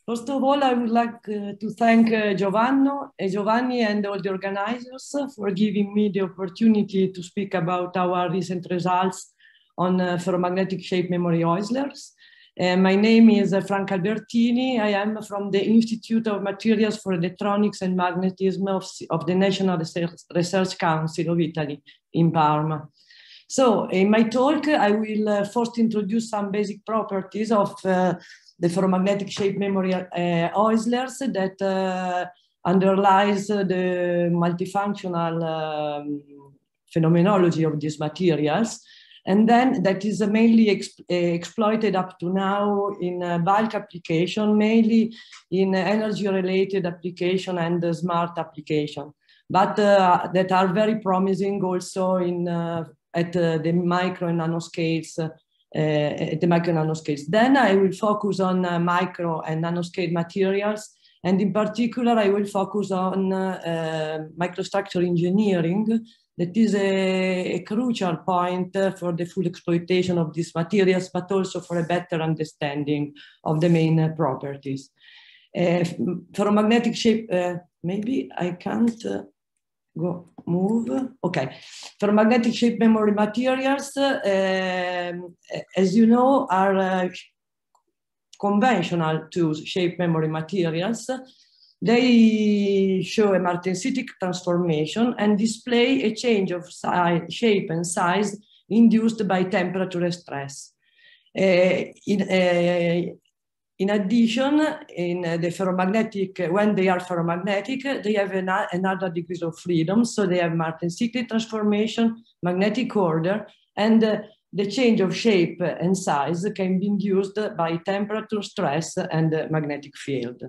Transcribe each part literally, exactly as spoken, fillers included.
First of all, I would like uh, to thank uh, Giovanni, uh, Giovanni and all the organizers for giving me the opportunity to speak about our recent results on uh, ferromagnetic shape memory Oislers. Uh, my name is uh, Frank Albertini. I am from the Institute of Materials for Electronics and Magnetism of, of the National Research Council of Italy in Parma. So in my talk, I will uh, first introduce some basic properties of uh, the ferromagnetic shape memory uh, Oislers that uh, underlies the multifunctional um, phenomenology of these materials. And then that is mainly exp exploited up to now in uh, bulk application, mainly in energy-related application and uh, smart application, but uh, that are very promising also in uh, at uh, the micro and nanoscales, uh, at the micro and nanoscales. Then I will focus on uh, micro and nanoscale materials, and in particular I will focus on uh, uh, microstructure engineering. That is a, a crucial point uh, for the full exploitation of these materials, but also for a better understanding of the main uh, properties. Uh, ferromagnetic shape, uh, maybe I can't uh, go move. Okay, ferromagnetic shape memory materials, uh, as you know, are uh, conventional to shape memory materials. They show a martensitic transformation and display a change of size, shape and size induced by temperature and stress. Uh, in, uh, in addition, in uh, the ferromagnetic, when they are ferromagnetic, they have an, another degrees of freedom. So they have martensitic transformation, magnetic order, and uh, the change of shape and size can be induced by temperature, stress, and uh, magnetic field.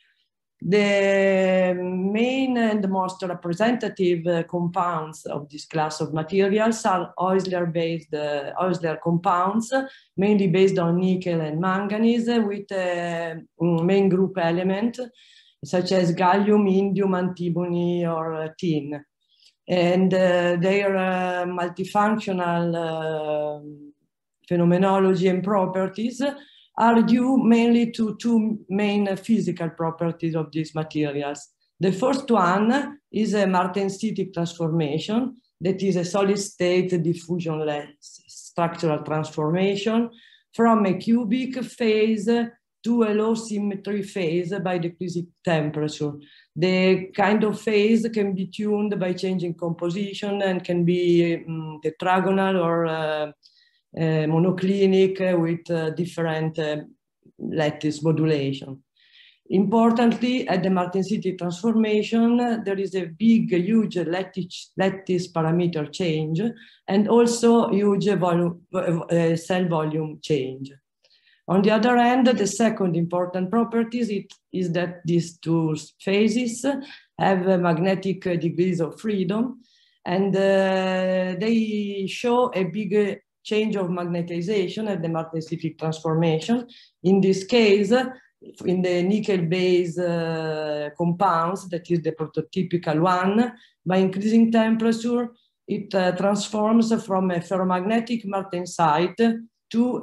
The main and most representative uh, compounds of this class of materials are Oisler-based uh, Oisler compounds, mainly based on nickel and manganese, with a main group element such as gallium, indium, antimony, or uh, tin. And uh, their uh, multifunctional uh, phenomenology and properties are due mainly to two main physical properties of these materials. The first one is a martensitic transformation, that is a solid state diffusionless structural transformation from a cubic phase to a low symmetry phase by decreasing temperature. The kind of phase can be tuned by changing composition and can be um, tetragonal or uh, Uh, monoclinic uh, with uh, different uh, lattice modulation. Importantly, at the martensitic transformation, uh, there is a big, huge lattice, lattice parameter change and also huge volume, uh, cell volume change. On the other hand, the second important property it, is that these two phases have uh, magnetic uh, degrees of freedom, and uh, they show a big change of magnetization at the martensitic transformation. In this case, in the nickel-based uh, compounds, that is the prototypical one, by increasing temperature, it uh, transforms from a ferromagnetic martensite to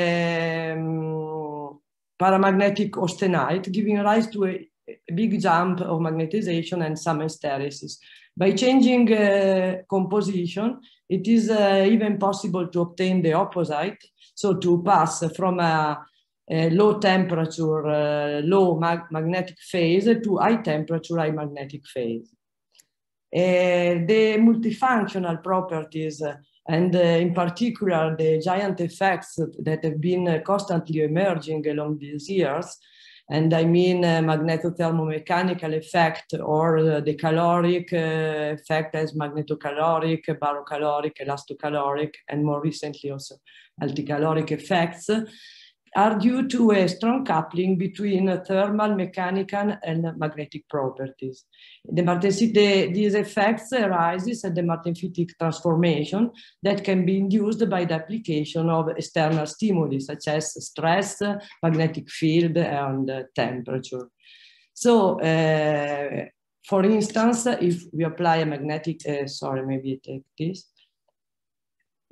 a um, paramagnetic austenite, giving rise to a, a big jump of magnetization and some hysteresis. By changing uh, composition, it is uh, even possible to obtain the opposite, so to pass from a, a low temperature, uh, low mag magnetic phase to high temperature, high magnetic phase. Uh, the multifunctional properties uh, and uh, in particular the giant effects that have been uh, constantly emerging along these years, and I mean uh, magnetothermomechanical effect or uh, the caloric uh, effect as magnetocaloric, barocaloric, elastocaloric, and more recently also anticaloric effects, are due to a strong coupling between uh, thermal, mechanical, and magnetic properties. The martensitic, these effects arises at the martensitic transformation that can be induced by the application of external stimuli, such as stress, magnetic field, and uh, temperature. So, uh, for instance, if we apply a magnetic, uh, sorry, maybe take this.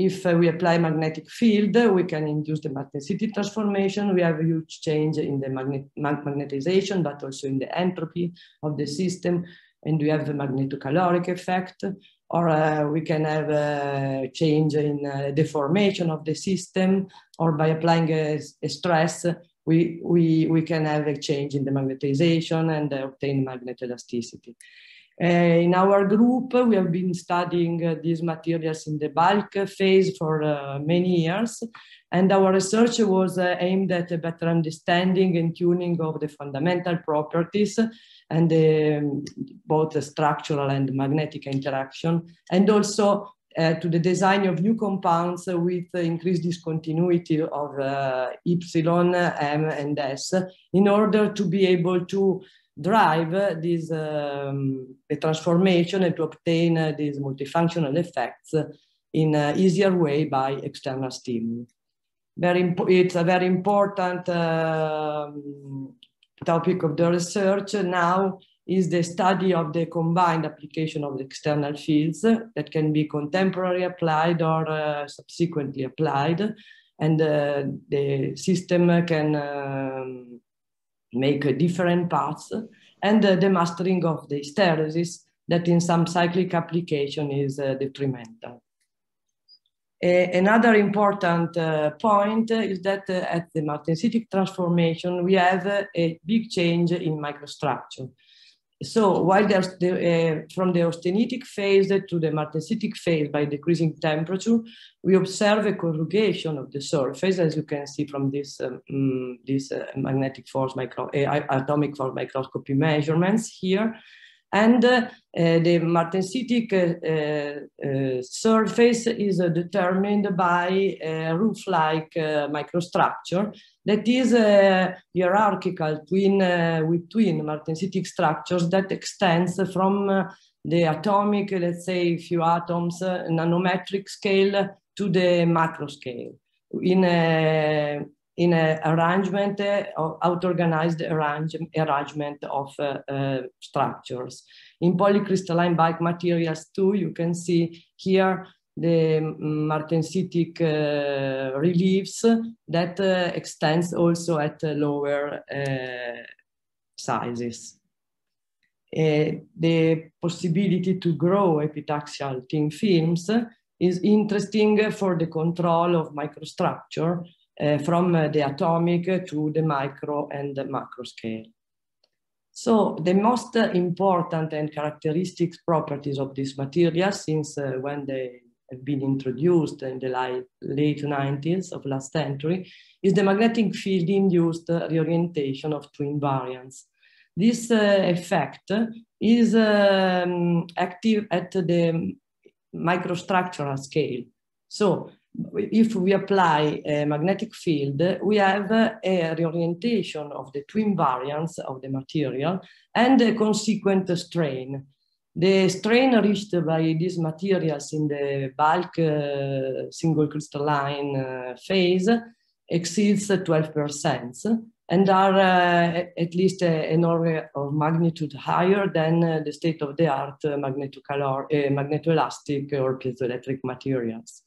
if uh, we apply magnetic field, we can induce the magneticity transformation. We have a huge change in the magnet mag magnetization, but also in the entropy of the system. And we have the magnetocaloric effect, or uh, we can have a change in uh, deformation of the system, or by applying a, a stress, we, we, we can have a change in the magnetization and uh, obtain magnetoelasticity. Uh, in our group, we have been studying uh, these materials in the bulk phase for uh, many years, and our research was uh, aimed at a better understanding and tuning of the fundamental properties and um, both the structural and magnetic interaction, and also uh, to the design of new compounds with uh, increased discontinuity of uh, epsilon, m, and s, in order to be able to drive uh, this um, the transformation and to obtain uh, these multifunctional effects in an easier way by external stimuli. Very it's a very important uh, topic of the research now is the study of the combined application of the external fields that can be contemporarily applied or uh, subsequently applied, and uh, the system can um, make uh, different parts, and uh, the mastering of the hysteresis that in some cyclic application is uh, detrimental. A another important uh, point is that uh, at the martensitic transformation, we have uh, a big change in microstructure. So while there's the, uh, from the austenitic phase to the martensitic phase by decreasing temperature, we observe a corrugation of the surface, as you can see from this, um, this uh, magnetic force micro uh, atomic force microscopy measurements here. And uh, uh, the martensitic uh, uh, surface is uh, determined by a roof-like uh, microstructure that is uh, hierarchical twin, uh, with twin martensitic structures that extends from uh, the atomic, let's say, few atoms, uh, nanometric scale to the macro scale in a in an arrangement, uh, auto-organized arrange, arrangement of uh, uh, structures. In polycrystalline bulk materials too, you can see here the martensitic uh, reliefs that uh, extends also at uh, lower uh, sizes. Uh, the possibility to grow epitaxial thin films is interesting for the control of microstructure Uh, from uh, the atomic to the micro and the macro scale. So the most uh, important and characteristic properties of these materials since uh, when they have been introduced in the late, late nineties of last century is the magnetic field induced uh, reorientation of twin variants. This uh, effect is um, active at the microstructural scale. So if we apply a magnetic field, we have a reorientation of the twin variants of the material and a consequent strain. The strain reached by these materials in the bulk uh, single crystalline uh, phase exceeds twelve percent and are uh, at least a, an order of magnitude higher than uh, the state-of-the-art uh, magnetocalor uh, magnetoelastic or piezoelectric materials.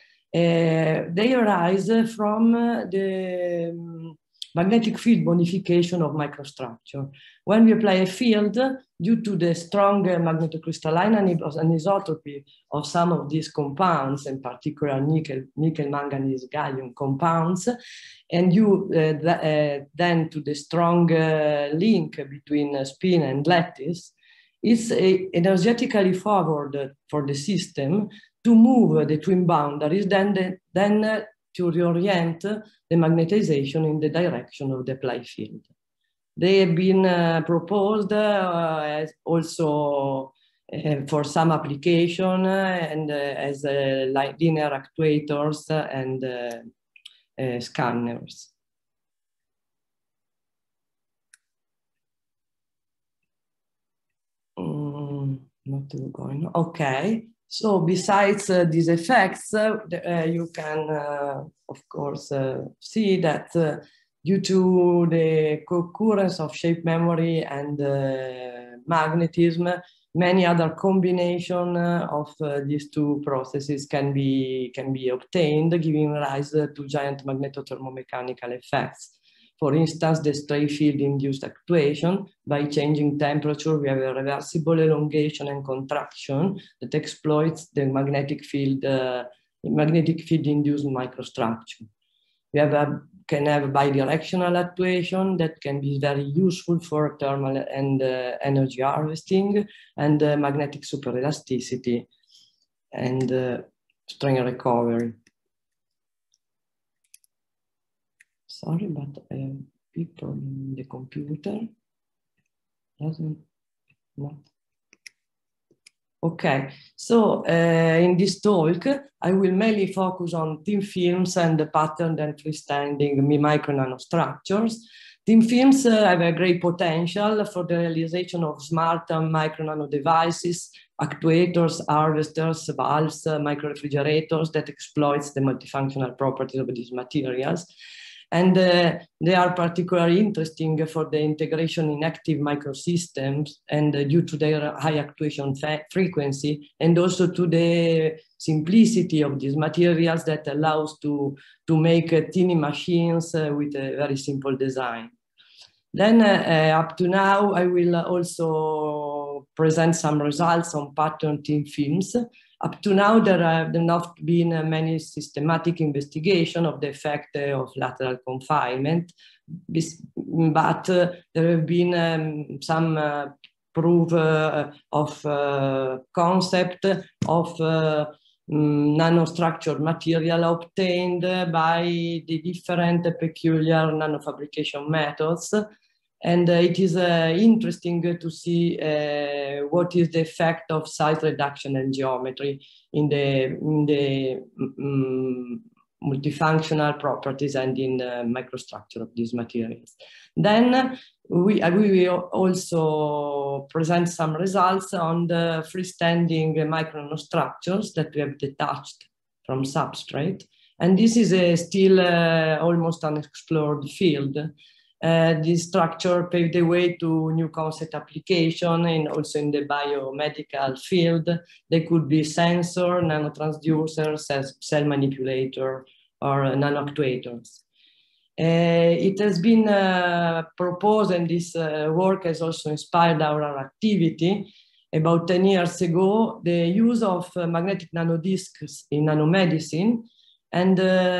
Uh, they arise from uh, the um, magnetic field bonification of microstructure. When we apply a field, due to the strong uh, magnetocrystalline anisotropy of some of these compounds, in particular nickel, nickel manganese gallium compounds, and you uh, th uh, then to the strong uh, link between uh, spin and lattice, it's uh, energetically favored for the system to move the twin boundaries, then, the, then uh, to reorient the magnetization in the direction of the applied field. They have been uh, proposed uh, as also uh, for some application uh, and uh, as uh, linear actuators and uh, uh, scanners. Mm, not going, okay. So besides uh, these effects, uh, uh, you can, uh, of course, uh, see that uh, due to the co-occurrence of shape memory and uh, magnetism, many other combination of uh, these two processes can be, can be obtained, giving rise to giant magnetothermomechanical effects. For instance, the stray field-induced actuation. By changing temperature, we have a reversible elongation and contraction that exploits the magnetic field, uh, magnetic field-induced microstructure. We have a, can have bidirectional actuation that can be very useful for thermal and uh, energy harvesting, and uh, magnetic superelasticity and uh, strain recovery. Sorry, but I have people in the computer. Doesn't not. Okay, so uh, in this talk, I will mainly focus on thin films and the patterned and freestanding micro nanostructures. Thin films uh, have a great potential for the realization of smart and micro nano devices, actuators, harvesters, valves, uh, micro refrigerators that exploits the multifunctional properties of these materials. And uh, they are particularly interesting for the integration in active microsystems, and uh, due to their high actuation frequency, and also to the simplicity of these materials that allows to, to make uh, tiny machines uh, with a very simple design. Then uh, up to now, I will also present some results on pattern thin films. Up to now, there have not been uh, many systematic investigation of the effect uh, of lateral confinement, but uh, there have been um, some uh, proof uh, of uh, concept of uh, um, nanostructured material obtained by the different uh, peculiar nanofabrication methods. And uh, it is uh, interesting to see uh, what is the effect of size reduction and geometry in the, in the um, multifunctional properties and in the microstructure of these materials. Then we, we will also present some results on the freestanding micronanostructures that we have detached from substrate. And this is a still uh, almost unexplored field. Uh, this structure paved the way to new concept application, and also in the biomedical field. They could be sensor, nanotransducers, cell manipulator, or nanoactuators. Uh, it has been uh, proposed, and this uh, work has also inspired our activity. About ten years ago, the use of uh, magnetic nanodiscs in nanomedicine, and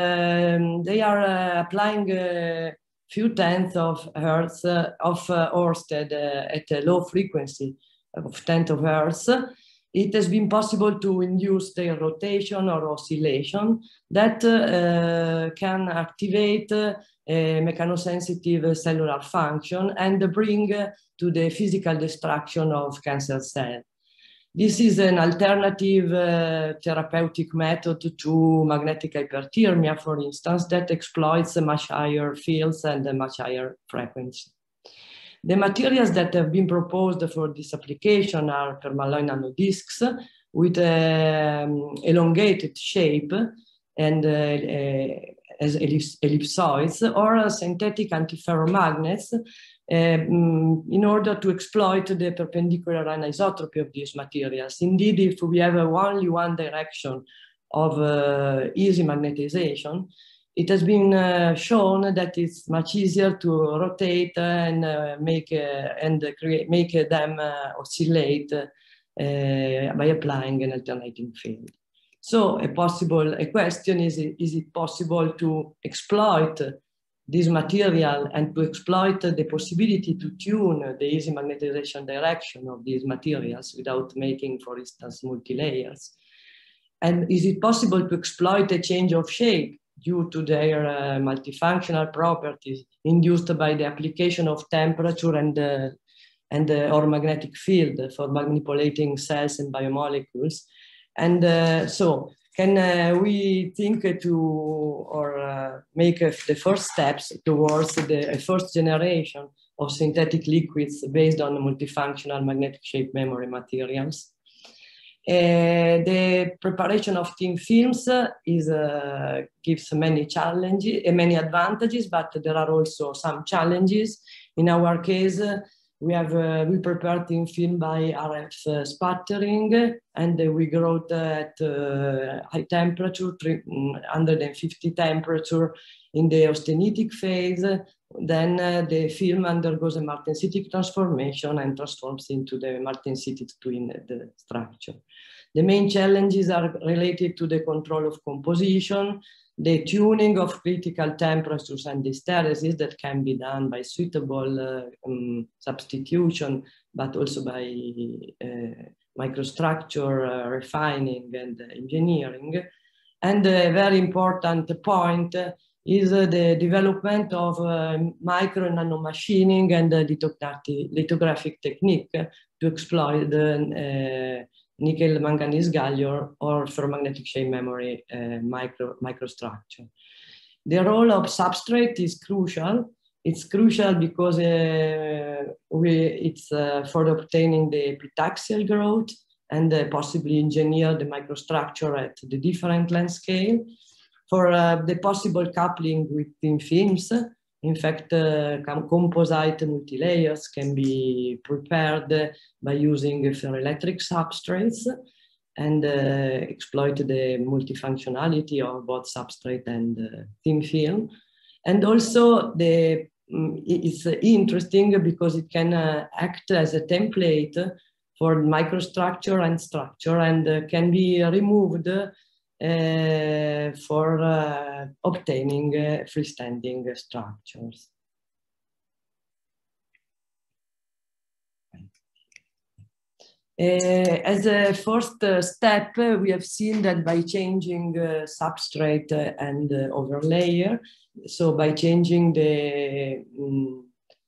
uh, they are uh, applying uh, few tenths of hertz uh, of uh, Ørsted uh, at a low frequency of tenth of hertz. It has been possible to induce their rotation or oscillation that uh, can activate uh, a mechanosensitive cellular function and bring uh, to the physical destruction of cancer cells. This is an alternative uh, therapeutic method to magnetic hyperthermia, for instance, that exploits much higher fields and a much higher frequency. The materials that have been proposed for this application are permalloy nanodiscs with an elongated shape and uh, uh, as ellips ellipsoids, or synthetic antiferromagnets Um, in order to exploit the perpendicular anisotropy of these materials. Indeed, if we have only one direction of uh, easy magnetization, it has been uh, shown that it's much easier to rotate and uh, make uh, and create make them uh, oscillate uh, by applying an alternating field. So, a possible a question is: is it possible to exploit this material and to exploit the possibility to tune the easy magnetization direction of these materials without making, for instance, multi-layers? And is it possible to exploit a change of shape due to their uh, multifunctional properties induced by the application of temperature and, uh, and uh, or magnetic field for manipulating cells and biomolecules? And uh, so, can uh, we think to or uh, make uh, the first steps towards the uh, first generation of synthetic liquids based on multifunctional magnetic shape memory materials? Uh, the preparation of thin films is, uh, gives many challenges, uh, many advantages, but there are also some challenges. In our case, uh, We have uh, we prepared thin film by R F uh, sputtering, and uh, we grow at uh, high temperature, one hundred fifty temperature in the austenitic phase. Then uh, the film undergoes a martensitic transformation and transforms into the martensitic twin the structure. The main challenges are related to the control of composition, the tuning of critical temperatures and hysteresis that can be done by suitable uh, um, substitution, but also by uh, microstructure uh, refining and engineering. And a very important point is uh, the development of uh, micro and nano machining and uh, lithographic, lithographic technique to exploit the uh, nickel manganese gallium or ferromagnetic chain memory uh, micro microstructure. The role of substrate is crucial. It's crucial because uh, we, it's uh, for obtaining the epitaxial growth and uh, possibly engineer the microstructure at the different length scale. For uh, the possible coupling with thin films, in fact, uh, composite multilayers can be prepared by using ferroelectric substrates and uh, exploit the multifunctionality of both substrate and uh, thin film. And also, the, um, it's interesting because it can uh, act as a template for microstructure and structure, and uh, can be removed Uh, for uh, obtaining uh, freestanding uh, structures. Uh, as a first uh, step, uh, we have seen that by changing uh, substrate uh, and uh, overlayer, so by changing the, um,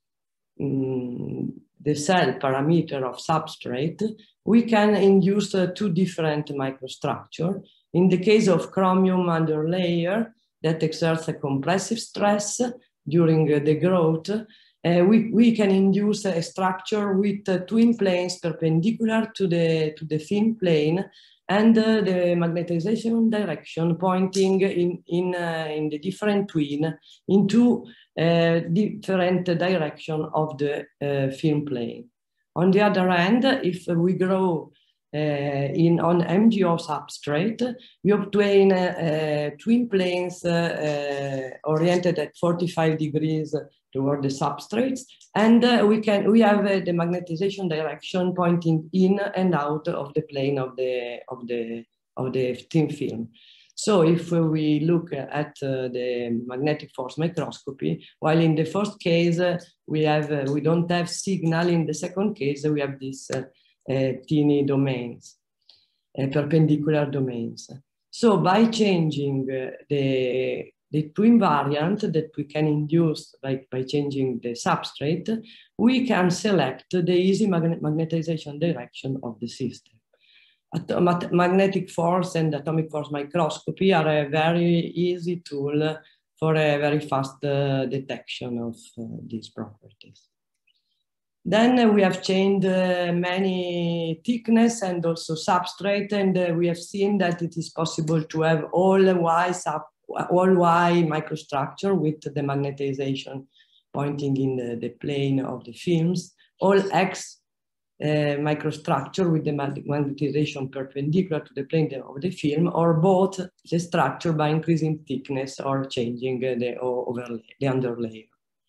um, the cell parameter of substrate, we can induce uh, two different microstructures. In the case of chromium underlayer that exerts a compressive stress during uh, the growth, uh, we, we can induce a structure with uh, twin planes perpendicular to the, to the thin plane and uh, the magnetization direction pointing in, in, uh, in the different twin into uh, different direction of the uh, thin plane. On the other hand, if we grow Uh, in on M G O substrate, we obtain uh, uh, twin planes uh, uh, oriented at forty-five degrees toward the substrates, and uh, we can we have uh, the magnetization direction pointing in and out of the plane of the of the of the thin film. So if uh, we look at uh, the magnetic force microscopy, while in the first case uh, we have uh, we don't have signal, in the second case we have this. Uh, Uh, teeny domains, uh, perpendicular domains. So by changing uh, the, the twin variant that we can induce by, by changing the substrate, we can select the easy magne magnetization direction of the system. At magnetic force and atomic force microscopy are a very easy tool for a very fast uh, detection of uh, these properties. Then uh, we have changed uh, many thickness and also substrate, and uh, we have seen that it is possible to have all Y sub, all Y microstructure with the magnetization pointing in the, the plane of the films, all X uh, microstructure with the magnetization perpendicular to the plane of the film, or both the structure by increasing thickness or changing uh, the overlay, the underlayer.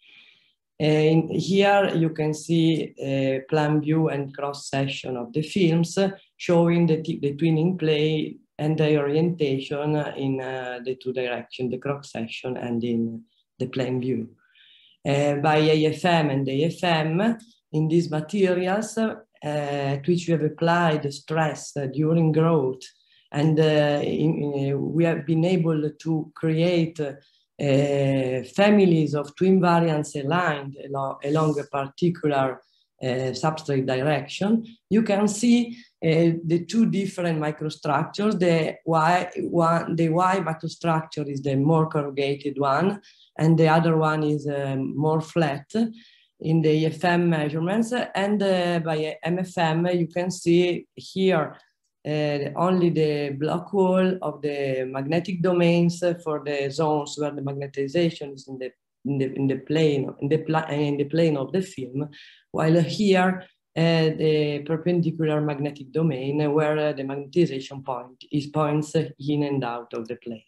And here you can see a plan view and cross section of the films showing the, the twinning plane and the orientation in uh, the two directions, the cross section and in the plan view. Uh, by A F M and A F M, in these materials uh, to which we have applied stress uh, during growth, and uh, in, in, we have been able to create uh, Uh, families of twin variants aligned along, along a particular uh, substrate direction, you can see uh, the two different microstructures. The Y, one, the Y microstructure is the more corrugated one, and the other one is uh, more flat in the A F M measurements. And uh, by M F M, you can see here Uh, only the block wall of the magnetic domains uh, for the zones where the magnetization is in the in the in the plane in the pla in the plane of the film, while here uh, the perpendicular magnetic domain where uh, the magnetization point is points in and out of the plane.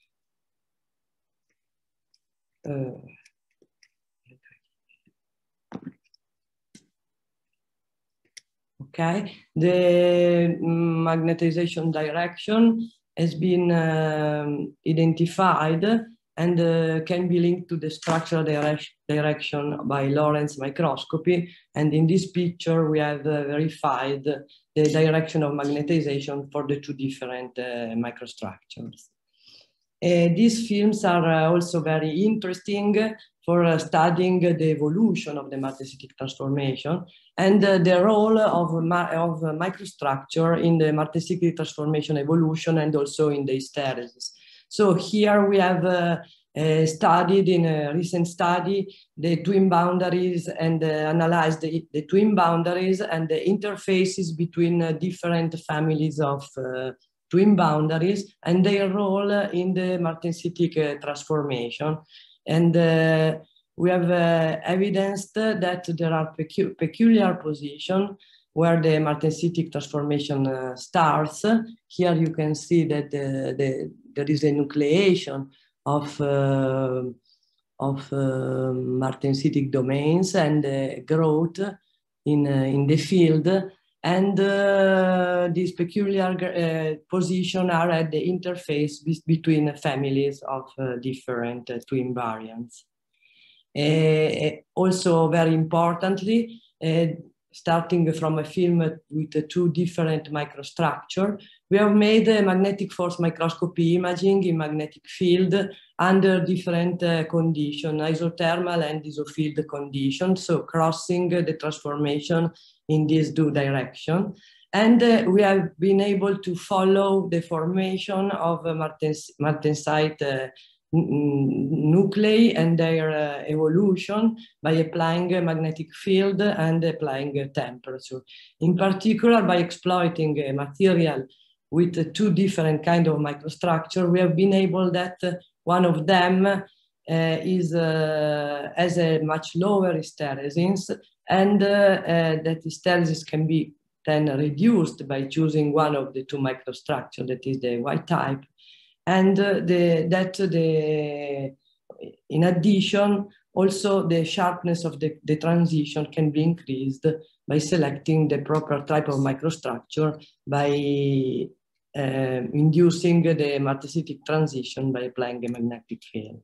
Uh, okay, the magnetization direction has been um, identified and uh, can be linked to the structural direct direction by Lorentz microscopy. And in this picture, we have uh, verified the direction of magnetization for the two different uh, microstructures. Uh, these films are uh, also very interesting for uh, studying the evolution of the martensitic transformation and uh, the role of, of uh, microstructure in the martensitic transformation evolution and also in the hysteresis. So here we have uh, uh, studied in a recent study the twin boundaries and uh, analyzed the, the twin boundaries and the interfaces between uh, different families of uh, twin boundaries and their role in the martensitic uh, transformation. And uh, we have uh, evidenced that there are pecu peculiar positions where the martensitic transformation uh, starts. Here you can see that the, the, there is a nucleation of, uh, of uh, martensitic domains and uh, growth in, uh, in the field. And uh, these peculiar uh, positions are at the interface be between families of uh, different uh, twin variants. Uh, also, very importantly, uh, starting from a film with uh, two different microstructures, we have made a magnetic force microscopy imaging in magnetic field under different uh, conditions, isothermal and isofield conditions, so crossing uh, the transformation in these two directions. And uh, we have been able to follow the formation of uh, martens martensite uh, nuclei and their uh, evolution by applying a magnetic field and applying a temperature. In particular, by exploiting a material with uh, two different kinds of microstructure, we have been able that uh, one of them uh, is uh, has a much lower hysteresis, and uh, uh, that hysteresis can be then reduced by choosing one of the two microstructures, that is the Y type. And uh, the, that the, in addition, also the sharpness of the, the transition can be increased by selecting the proper type of microstructure by uh, inducing the martensitic transition by applying a magnetic field.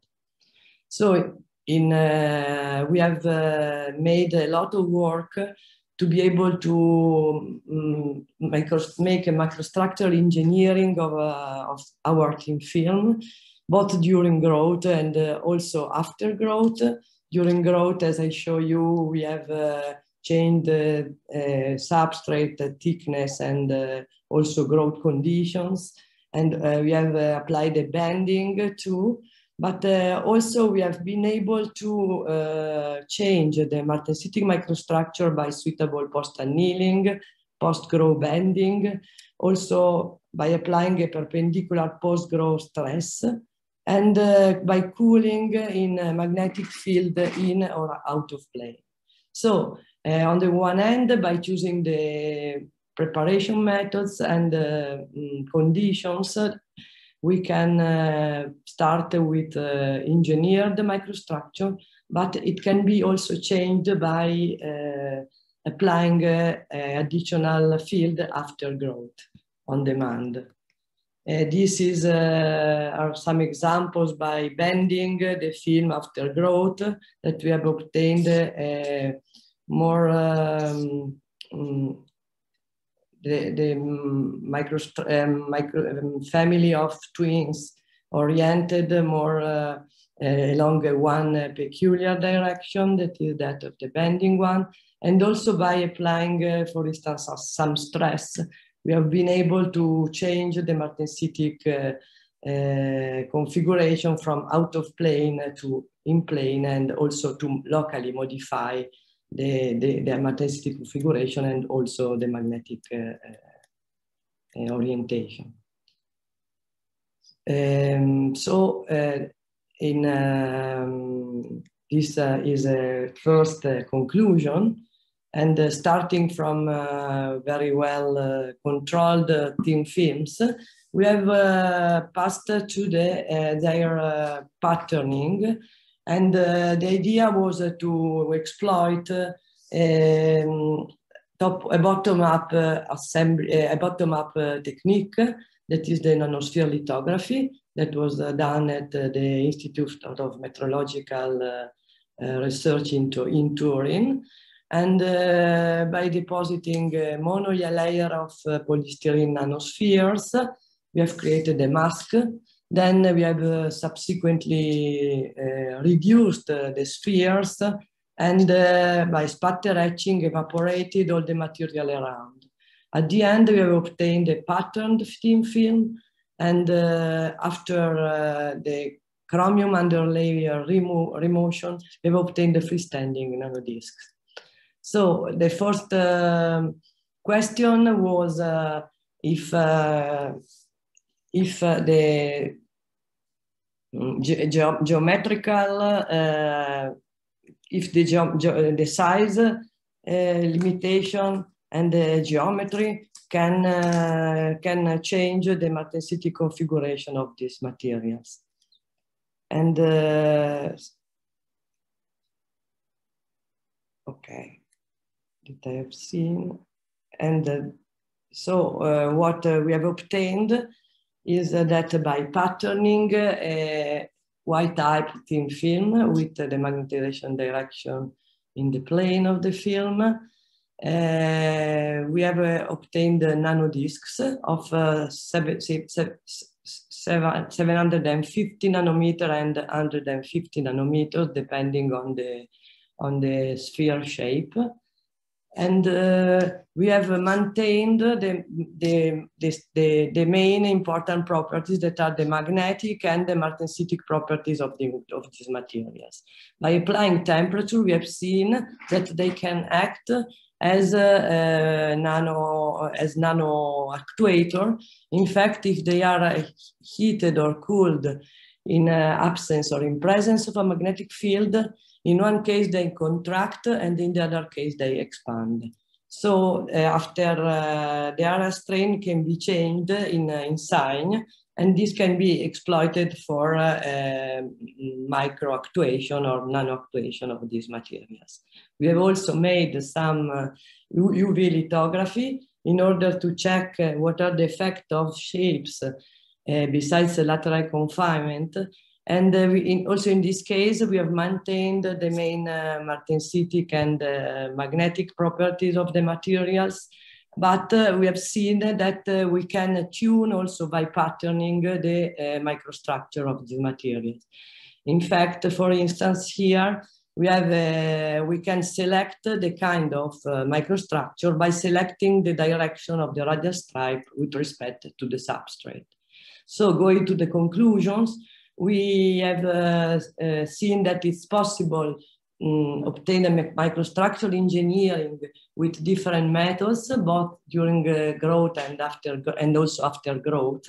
So in, uh, we have uh, made a lot of work to be able to um, make, make a macrostructural engineering of, uh, of our thin film, both during growth and uh, also after growth. During growth, as I show you, we have uh, changed the uh, uh, substrate thickness and uh, also growth conditions. And uh, we have uh, applied a bending too. But uh, also we have been able to uh, change the martensitic microstructure by suitable post-annealing, post-grow bending, also by applying a perpendicular post-grow stress, and uh, by cooling in a magnetic field in or out of plane. So uh, on the one hand, by choosing the preparation methods and uh, conditions, we can uh, start with uh, engineered microstructure, but it can be also changed by uh, applying uh, additional field after growth on demand. Uh, this is uh, are some examples by bending the film after growth that we have obtained uh, more um, um, the, the micro, um, micro um, family of twins oriented more uh, uh, along one uh, peculiar direction, that is that of the bending one. And also by applying, uh, for instance, some stress, we have been able to change the martensitic uh, uh, configuration from out of plane to in plane, and also to locally modify The, the, the martensitic configuration and also the magnetic uh, uh, orientation. Um, so uh, in um, this uh, is a first uh, conclusion And uh, starting from uh, very well uh, controlled uh, thin films, we have uh, passed to the, uh, their uh, patterning. And uh, the idea was uh, to exploit uh, um, top, a bottom-up uh, assembly, a bottom-up uh, technique, that is the nanosphere lithography, that was uh, done at uh, the Institute of Metrological uh, uh, Research in, in Turin. And uh, by depositing a monolayer of uh, polystyrene nanospheres, we have created a mask. Then we have uh, subsequently uh, reduced uh, the spheres and uh, by spatter etching evaporated all the material around. At the end, we have obtained a patterned thin film, and uh, after uh, the chromium underlayer remo remotion, we have obtained the freestanding nanodiscs. So the first uh, question was uh, if uh, if uh, the ge ge geometrical uh, if the ge ge the size uh, limitation and the geometry can uh, can change the martensity configuration of these materials. And uh, okay. That I have seen. And uh, so uh, what uh, we have obtained is uh, that by patterning a Y-type thin film with uh, the magnetization direction in the plane of the film, uh, we have uh, obtained uh, nanodiscs of uh, seven, seven, seven hundred fifty nanometer and one hundred fifty nanometers, depending on the, on the sphere shape. And uh, we have maintained the, the, the, the main important properties that are the magnetic and the martensitic properties of, the, of these materials. By applying temperature, we have seen that they can act as a, a nano, as nano actuator. In fact, if they are heated or cooled in uh, absence or in presence of a magnetic field, in one case they contract and in the other case they expand. So uh, after uh, the area strain can be changed in, uh, in sign, and this can be exploited for uh, uh, micro actuation or nano actuation of these materials. We have also made some uh, U V lithography in order to check uh, what are the effects of shapes uh, besides the lateral confinement. And uh, we in, also in this case, we have maintained the main uh, martensitic and uh, magnetic properties of the materials, but uh, we have seen that uh, we can tune also by patterning the uh, microstructure of the materials. In fact, for instance, here we have uh, we can select the kind of uh, microstructure by selecting the direction of the radial stripe with respect to the substrate. So going to the conclusions, we have uh, uh, seen that it's possible um, obtain a microstructural engineering with different methods, both during uh, growth and after, and also after growth.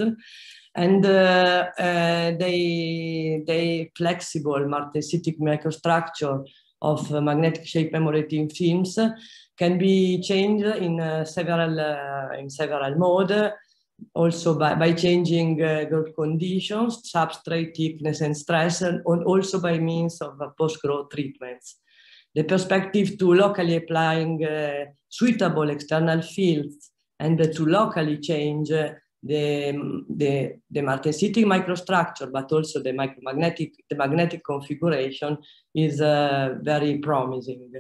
And uh, uh, they, they flexible martensitic microstructure of uh, magnetic shape memory thin films can be changed in uh, several uh, in several modes. Also by, by changing uh, growth conditions, substrate thickness and stress, and also by means of uh, post-growth treatments. The perspective to locally applying uh, suitable external fields and uh, to locally change uh, the, the, the martensitic microstructure, but also the micromagnetic, the magnetic configuration is uh, very promising.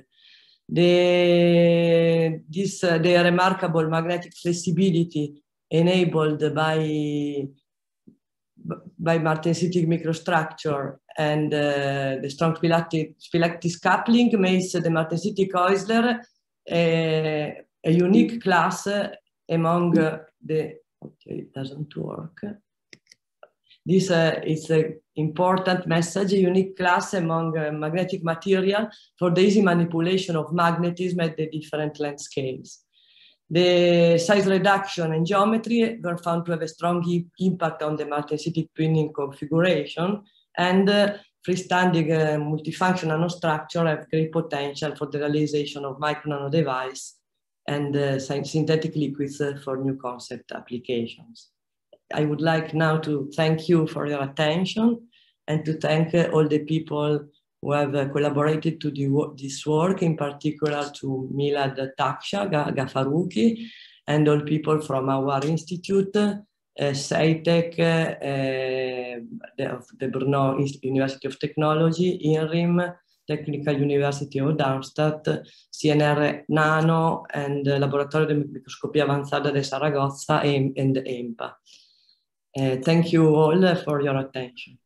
The, this, uh, the remarkable magnetic flexibility enabled by, by martensitic microstructure and uh, the strong phyllactis coupling makes the martensitic Heusler a, a unique class among uh, the, okay, it doesn't work. This uh, is an important message, a unique class among uh, magnetic material for the easy manipulation of magnetism at the different length scales. The size reduction and geometry were found to have a strong impact on the martensitic twinning configuration, And uh, freestanding uh, multifunction nanostructure have great potential for the realization of micro nano device and uh, synthetic liquids uh, for new concept applications. I would like now to thank you for your attention and to thank uh, all the people who have uh, collaborated to do this work, in particular to Milad Taksha Gafaruki, and all people from our institute, uh, SEITEC, uh, the, the Brno University of Technology, INRIM, Technical University of Darmstadt, C N R Nano, and uh, Laboratorio de Microscopía Avanzada de Zaragoza, and, and EMPA. Uh, thank you all for your attention.